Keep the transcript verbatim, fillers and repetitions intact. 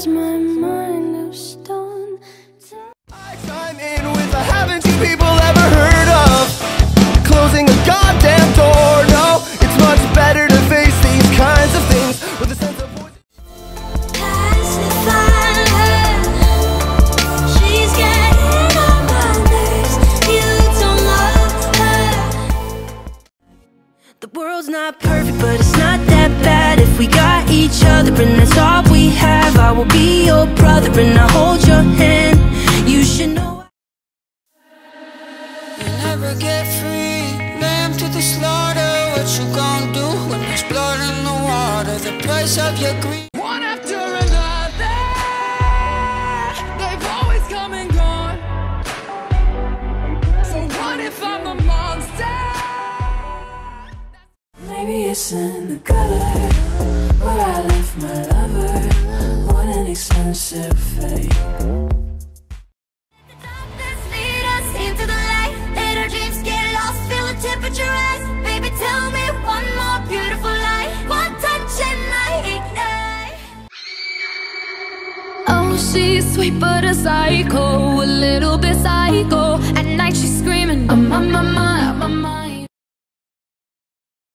is my mind of stone. I chime in with a haven't you people ever heard of closing a goddamn door? No, it's much better to face these kinds of things with a sense of voice. Pacify her. She's getting on my nerves. You don't love her. The world's not perfect, but it's not that bad if we got each other, and that's all we have. I will be your brother and I'll hold your hand. You should know you'll never get free. Lamb to the slaughter. What you gonna do when there's blood in the water? The price of your greed. One after another, they've always come and gone. So what if I'm the monster? Maybe it's in the gutter where I left my lover on an expensive fake. Lead us into the light. Let our dreams get lost. Feel the temperature rise. Baby, tell me one more beautiful lie. One touch and I ignite. Oh, she's sweet but a psycho, a little bit psycho.